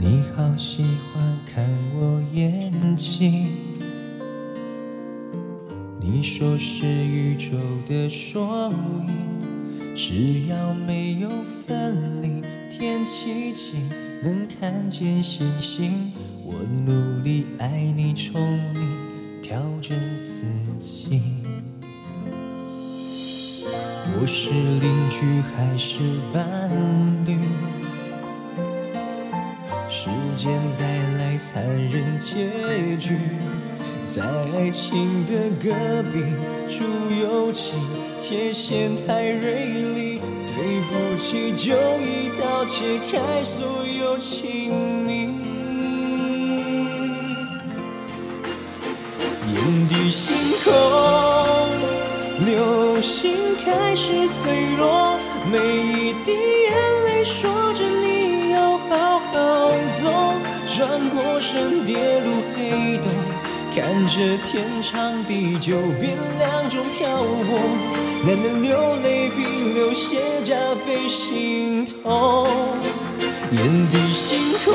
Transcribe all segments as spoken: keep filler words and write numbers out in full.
你好喜欢看我演技，你说是宇宙的缩影，只要没有分离，天气晴能看见星星。我努力爱你，宠你，调整自己。我是邻居还是伴侣？时间带来残忍结局，在爱情的隔壁住友情，界限太锐利，对不起就一刀切开所有亲密。眼底星空，流星开始坠落，每一滴眼泪说着你要好好走。转过身跌入黑洞，看着天长地久变两种漂泊，难能流泪比流血加倍心痛。眼底星空，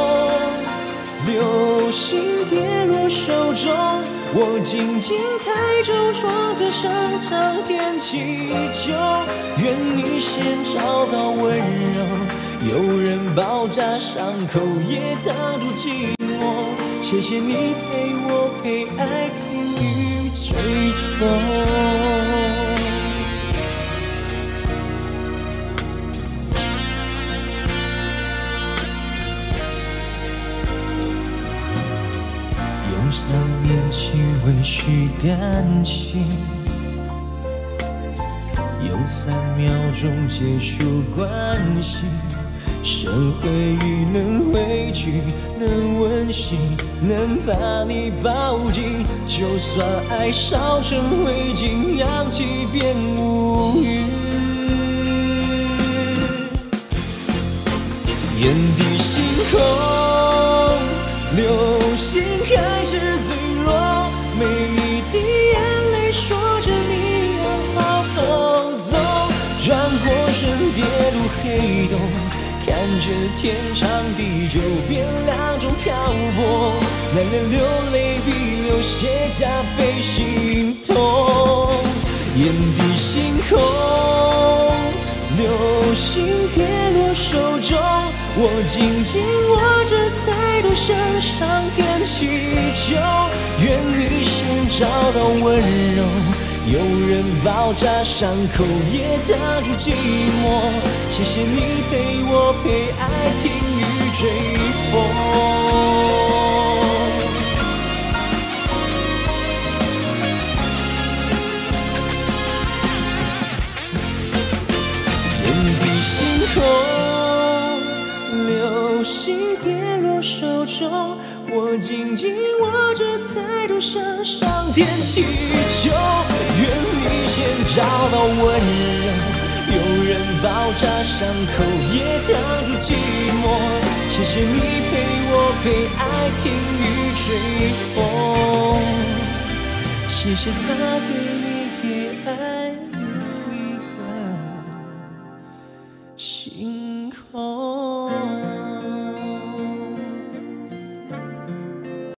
流星跌落手中，我紧紧抬手装着上苍天祈求，愿你先找到温柔，有人包扎伤口也挡住寂寞。谢谢你陪我陪爱听雨追风。用三年去维续感情，用三秒钟结束关系。生回忆能汇聚，能温馨，能把你抱紧。就算爱烧成灰烬，氧气变无语。眼底星空，流星开始坠落，每一滴眼泪说着你要好好走。转过身跌入黑洞，看着天长地久变两种漂泊，难能流泪比流血加倍心痛。眼底星空，流星跌落手中，我紧紧握着态度向上天祈求，愿你先找到温柔，有人包扎伤口也挡住寂寞。谢谢你陪我陪爱听雨追风。眼底星空，流星跌落手中，我紧紧握着态度向上天祈求，愿你先找到温柔，有人包扎伤口也挡住寂寞。谢谢你陪我陪爱听雨追风，谢谢他给你